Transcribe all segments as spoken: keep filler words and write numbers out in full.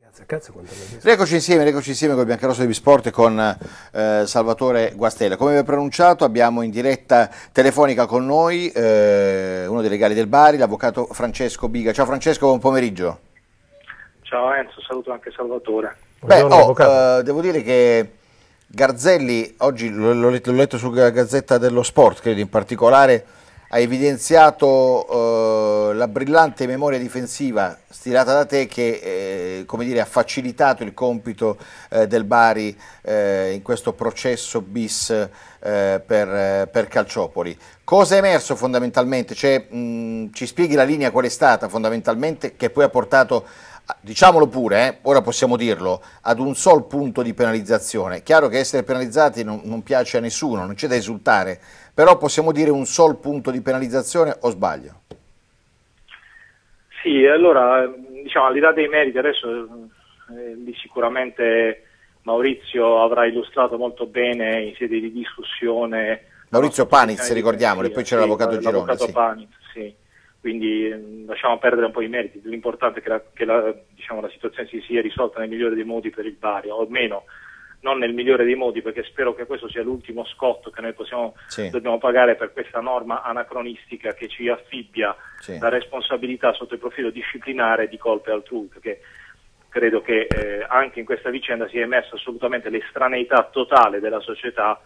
Rieccoci insieme, rieccoci insieme con Biancarosso di Bisport e con eh, Salvatore Guastella. Come vi ho preannunciato, abbiamo in diretta telefonica con noi eh, uno dei legali del Bari, l'avvocato Francesco Biga. Ciao Francesco, buon pomeriggio. Ciao Enzo, saluto anche Salvatore. Beh, oh, eh, devo dire che Garzelli, oggi l'ho letto, letto sulla Gazzetta dello Sport, credo in particolare, ha evidenziato eh, la brillante memoria difensiva stilata da te che eh, come dire, ha facilitato il compito eh, del Bari eh, in questo processo bis eh, per, per Calciopoli. Cosa è emerso fondamentalmente? Cioè, mh, ci spieghi la linea qual è stata fondamentalmente che poi ha portato, diciamolo pure, eh, ora possiamo dirlo, ad un sol punto di penalizzazione. Chiaro che essere penalizzati non, non piace a nessuno, non c'è da esultare, però possiamo dire un sol punto di penalizzazione o sbaglio? Sì, allora, diciamo, al di là dei meriti, adesso eh, lì sicuramente Maurizio avrà illustrato molto bene in sede di discussione. Maurizio Panitz, ricordiamolo, e poi c'era sì, l'avvocato Girone. L'avvocato sì. Panitz, sì. Quindi eh, lasciamo perdere un po' i meriti, l'importante è che, la, che la, diciamo, la situazione si sia risolta nel migliore dei modi per il Bari, o almeno non nel migliore dei modi, perché spero che questo sia l'ultimo scotto che noi possiamo, sì. dobbiamo pagare per questa norma anacronistica che ci affibbia sì. la responsabilità sotto il profilo disciplinare di colpe altrui, perché credo che eh, anche in questa vicenda sia emersa assolutamente l'estraneità totale della società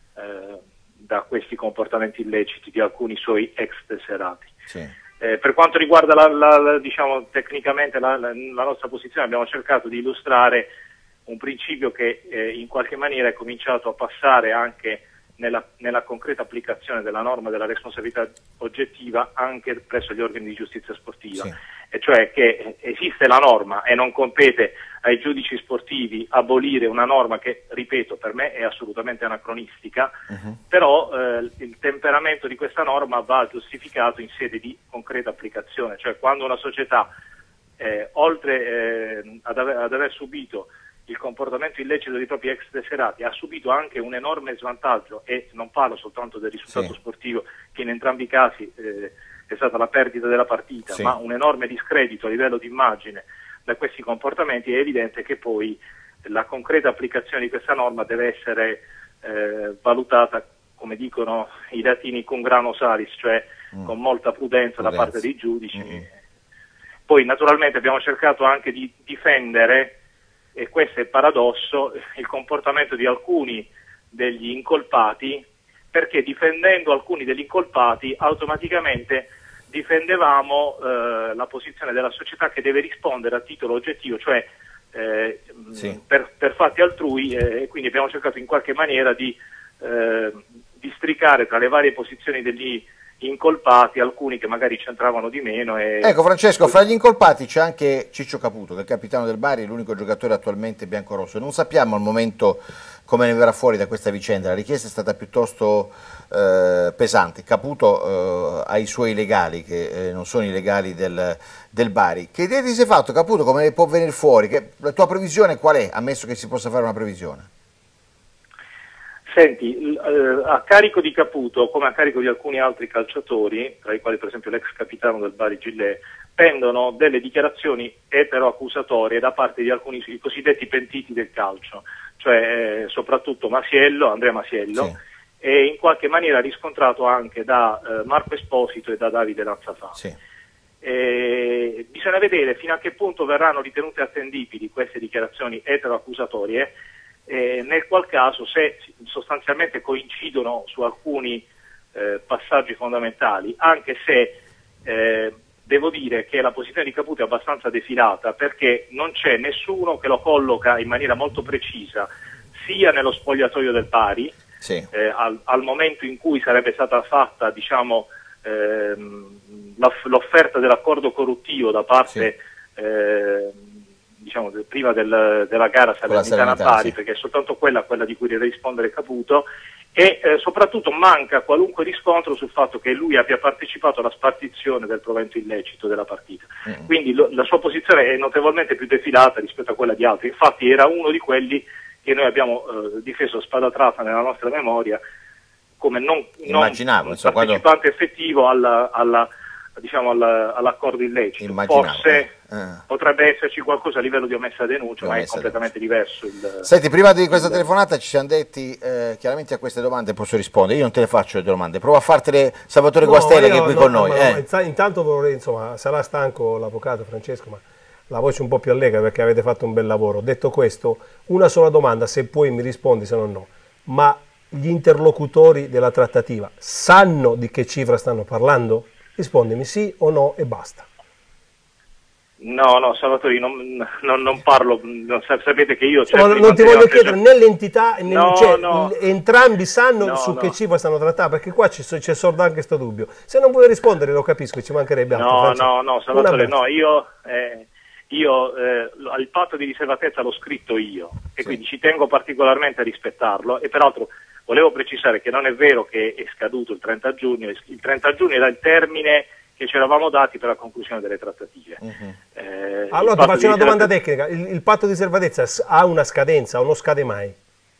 eh, da questi comportamenti illeciti di alcuni suoi ex tesserati. Sì. Eh, per quanto riguarda la, la, la, diciamo, tecnicamente la, la, la nostra posizione, abbiamo cercato di illustrare un principio che eh, in qualche maniera è cominciato a passare anche nella, nella concreta applicazione della norma della responsabilità oggettiva anche presso gli organi di giustizia sportiva, sì. e cioè che esiste la norma e non compete ai giudici sportivi abolire una norma che, ripeto, per me è assolutamente anacronistica, uh-huh. però eh, il temperamento di questa norma va giustificato in sede di concreta applicazione, cioè quando una società, eh, oltre eh, ad, aver, ad aver subito il comportamento illecito dei propri ex tesserati, ha subito anche un enorme svantaggio, e non parlo soltanto del risultato sì. sportivo, che in entrambi i casi eh, è stata la perdita della partita, sì. ma un enorme discredito a livello di immagine da questi comportamenti, è evidente che poi la concreta applicazione di questa norma deve essere eh, valutata, come dicono i latini, cum grano salis, cioè mm. con molta prudenza, prudenza da parte dei giudici. Mm. Poi naturalmente abbiamo cercato anche di difendere, e questo è il paradosso, il comportamento di alcuni degli incolpati, perché difendendo alcuni degli incolpati automaticamente difendevamo eh, la posizione della società che deve rispondere a titolo oggettivo, cioè eh, sì. per, per fatti altrui, eh, e quindi abbiamo cercato in qualche maniera di eh, districare tra le varie posizioni degli incolpati alcuni che magari c'entravano di meno. E... Ecco Francesco, fra gli incolpati c'è anche Ciccio Caputo, che è il capitano del Bari, l'unico giocatore attualmente biancorosso. Non sappiamo al momento come ne verrà fuori da questa vicenda, la richiesta è stata piuttosto eh, pesante. Caputo eh, ha i suoi legali, che eh, non sono i legali del, del Bari. Che idea ti sei fatto, Caputo, come ne può venire fuori? Che, la tua previsione qual è, ammesso che si possa fare una previsione? Senti, eh, a carico di Caputo, come a carico di alcuni altri calciatori, tra i quali per esempio l'ex capitano del Bari Gillet, pendono delle dichiarazioni etero-accusatorie da parte di alcuni i cosiddetti pentiti del calcio, cioè eh, soprattutto Masiello, Andrea Masiello, sì. e in qualche maniera riscontrato anche da eh, Marco Esposito e da Davide Lanzafame. Sì. Eh, bisogna vedere fino a che punto verranno ritenute attendibili queste dichiarazioni etero-accusatorie, Eh, nel qual caso, se sostanzialmente coincidono su alcuni eh, passaggi fondamentali, anche se eh, devo dire che la posizione di Caputo è abbastanza defilata, perché non c'è nessuno che lo colloca in maniera molto precisa sia nello spogliatoio del Bari, sì. eh, al, al momento in cui sarebbe stata fatta, diciamo, ehm, l'offerta dell'accordo corruttivo da parte sì. eh, diciamo, prima del, della gara Salernitana-Bari, sì. perché è soltanto quella, quella di cui deve rispondere Caputo, e eh, soprattutto manca qualunque riscontro sul fatto che lui abbia partecipato alla spartizione del provento illecito della partita. Mm. Quindi lo, la sua posizione è notevolmente più defilata rispetto a quella di altri, infatti era uno di quelli che noi abbiamo eh, difeso a spada tratta nella nostra memoria come non, non Immaginavo, un partecipante quando... effettivo alla, alla diciamo, all'accordo illecito. Forse eh. potrebbe esserci qualcosa a livello di omessa denuncia, ma è completamente diverso. Il... Senti, prima di questa telefonata ci siamo detti, eh, chiaramente a queste domande posso rispondere, io non te le faccio le domande, provo a fartele Salvatore no, Guastella che è qui no, con noi. No, eh. Intanto vorrei, insomma, sarà stanco l'avvocato Francesco, ma la voce un po' più allegra perché avete fatto un bel lavoro. Detto questo, una sola domanda, se puoi mi rispondi, se no no. Ma gli interlocutori della trattativa sanno di che cifra stanno parlando? Rispondimi sì o no e basta. No, no, Salvatore, non, non, non parlo, non, sapete che io... No, non ti voglio chiedere né l'entità, né no, cioè, no. entrambi sanno no, su no. che cifra stanno trattando, perché qua c'è sordo anche questo dubbio. Se non vuoi rispondere lo capisco, ci mancherebbe altro. No, Francia. no, no, Salvatore, no, io, eh, io eh, il patto di riservatezza l'ho scritto io e sì. quindi ci tengo particolarmente a rispettarlo e peraltro volevo precisare che non è vero che è scaduto il trenta giugno, il trenta giugno era il termine che ci eravamo dati per la conclusione delle trattative. Uh-huh. eh, allora ti faccio una domanda tecnica, il, il patto di riservatezza ha una scadenza o non scade mai?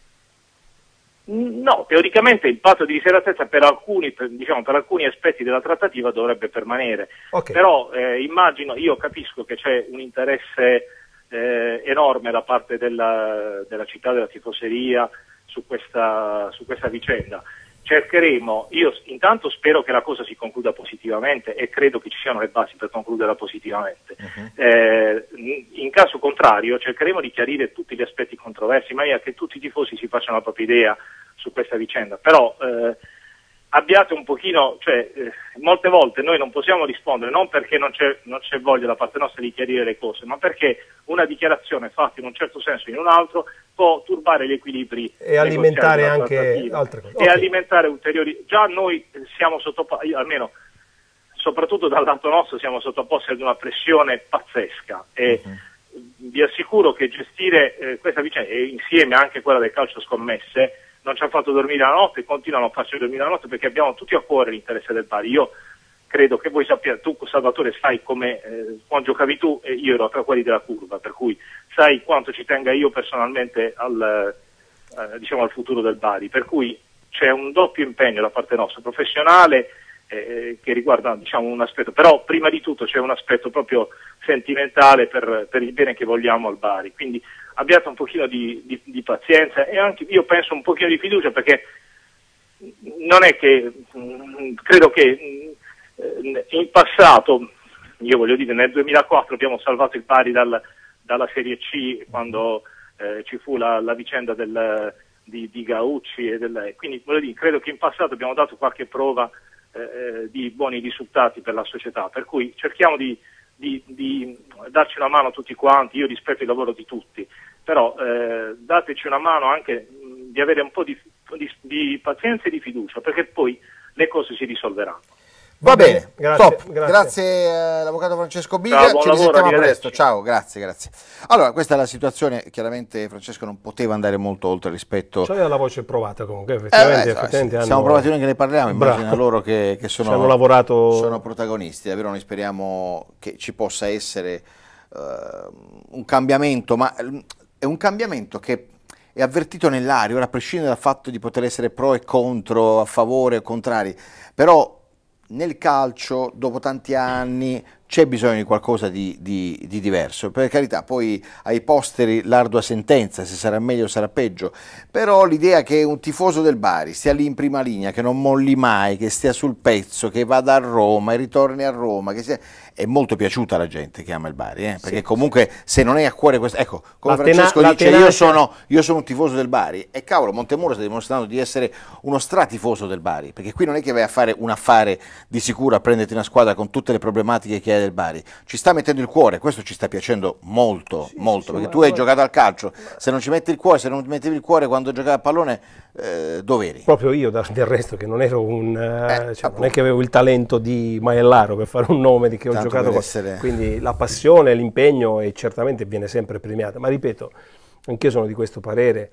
No, teoricamente il patto di riservatezza per alcuni, per, diciamo, per alcuni aspetti della trattativa dovrebbe permanere, okay. però eh, immagino, io capisco che c'è un interesse eh, enorme da parte della, della città, della tifoseria su questa, su questa vicenda. Cercheremo, io intanto spero che la cosa si concluda positivamente e credo che ci siano le basi per concluderla positivamente. Uh-huh. eh, in caso contrario cercheremo di chiarire tutti gli aspetti controversi in maniera che tutti i tifosi si facciano la propria idea su questa vicenda, però eh, abbiate un pochino, cioè eh, molte volte noi non possiamo rispondere non perché non c'è non c'è voglia da parte nostra di chiarire le cose, ma perché una dichiarazione fatta in un certo senso o in un altro può turbare gli equilibri e alimentare anche altre cose. E okay. alimentare ulteriori. Già noi siamo sottoposti, almeno soprattutto dal lato nostro, siamo sottoposti ad una pressione pazzesca e uh-huh. vi assicuro che gestire eh, questa vicenda, e insieme anche quella del calcio scommesse, non ci ha fatto dormire la notte e continuano a farci dormire la notte perché abbiamo tutti a cuore l'interesse del Bari. Io credo che voi sappiate, tu Salvatore sai come eh, quando giocavi tu e io ero tra quelli della curva, per cui sai quanto ci tenga io personalmente al, eh, diciamo, al futuro del Bari, per cui c'è un doppio impegno da parte nostra, professionale, eh, che riguarda, diciamo, un aspetto, però prima di tutto c'è un aspetto proprio sentimentale per, per il bene che vogliamo al Bari, quindi abbiate un pochino di, di, di pazienza e anche io penso un pochino di fiducia, perché non è che mh, credo che mh, in passato, io voglio dire nel duemilaquattro abbiamo salvato il Bari dal, dalla Serie C quando eh, ci fu la, la vicenda del, di, di Gaucci e del, quindi voglio dire, credo che in passato abbiamo dato qualche prova eh, di buoni risultati per la società, per cui cerchiamo di Di, di darci una mano tutti quanti. Io rispetto il lavoro di tutti, però eh, dateci una mano anche mh, di avere un po' di, di, di pazienza e di fiducia, perché poi le cose si risolveranno. Va bene, grazie, top. Grazie, grazie all'avvocato Francesco Biga, ciao, buon ci lavoro, risentiamo presto, ciao, grazie, grazie. Allora, questa è la situazione, chiaramente Francesco non poteva andare molto oltre rispetto... C'è la voce provata comunque, effettivamente, eh, effettivamente sì, hanno... siamo provati noi che ne parliamo, immagina loro che, che sono, hanno lavorato... sono protagonisti, davvero noi speriamo che ci possa essere uh, un cambiamento, ma è un cambiamento che è avvertito nell'aria, ora a prescindere dal fatto di poter essere pro e contro, a favore o contrari, però nel calcio, dopo tanti anni, c'è bisogno di qualcosa di, di, di diverso. Per carità, poi ai posteri l'ardua sentenza, se sarà meglio o sarà peggio, però l'idea che un tifoso del Bari stia lì in prima linea, che non molli mai, che stia sul pezzo, che vada a Roma e ritorni a Roma, che sia... è molto piaciuta alla gente che ama il Bari, eh? Perché sì, comunque sì. Se non hai a cuore questo, ecco, come la Francesco dice, tenacia... io, sono, io sono un tifoso del Bari, e cavolo, Montemurro sta dimostrando di essere uno stratifoso del Bari, perché qui non è che vai a fare un affare di sicuro a prenderti una squadra con tutte le problematiche che hai del Bari, ci sta mettendo il cuore, questo ci sta piacendo molto, sì, molto, sì, perché tu hai giocato al calcio, se non ci metti il cuore, se non mettevi il cuore quando giocavi a pallone, eh, dove eri? Proprio io, da, del resto, che non ero un, eh, cioè, non è che avevo il talento di Maiellaro per fare un nome di che ho Tanto giocato con... essere... quindi la passione, l'impegno e certamente viene sempre premiata, ma ripeto, anch'io sono di questo parere.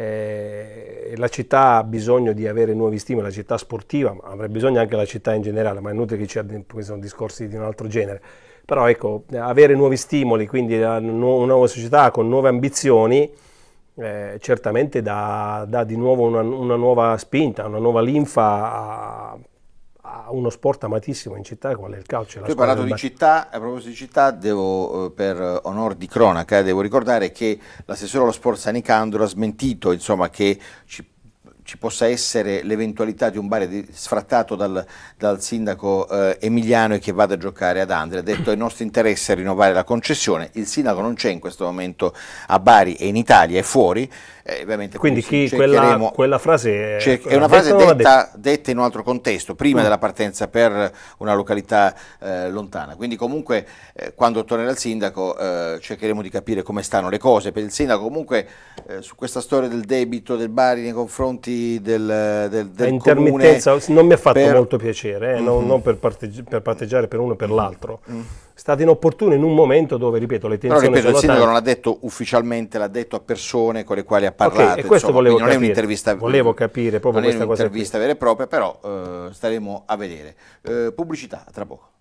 Eh, la città ha bisogno di avere nuovi stimoli, la città sportiva, ma avrà bisogno anche la città in generale, ma è inutile che ci abbiano, sono discorsi di un altro genere, però ecco, avere nuovi stimoli, quindi una nuova società con nuove ambizioni, eh, certamente dà, dà di nuovo una, una nuova spinta, una nuova linfa a, a uno sport amatissimo in città come il calcio. Tu hai parlato di città, a proposito di città, devo, per onor di cronaca, devo ricordare che l'assessore allo sport Sanicandro ha smentito, insomma, che ci ci possa essere l'eventualità di un Bari sfrattato dal, dal sindaco eh, Emiliano e che vada a giocare ad Andria. Ha detto: è nostro interesse rinnovare la concessione, il sindaco non c'è in questo momento a Bari e in Italia, è fuori. Eh, ovviamente quindi chi, quella, quella frase è, è una frase detta, detta in un altro contesto, prima mm. della partenza per una località eh, lontana. Quindi comunque eh, quando tornerà il sindaco eh, cercheremo di capire come stanno le cose. Per il sindaco comunque eh, su questa storia del debito del Bari nei confronti del, del, del intermittenza comune, non mi ha fatto per... molto piacere, eh, mm-hmm. non, non per, parteggi per patteggiare per uno o per l'altro. Mm-hmm. È stato inopportuno in un momento dove, ripeto, le tensioni Però, ripeto, sono il sindaco tante. non l'ha detto ufficialmente, l'ha detto a persone con le quali ha parlato. Okay, e questo insomma, volevo non capire. è un'intervista, volevo capire proprio non questa è un'intervista cosa vera e propria, però eh, staremo a vedere. Eh, pubblicità, tra poco.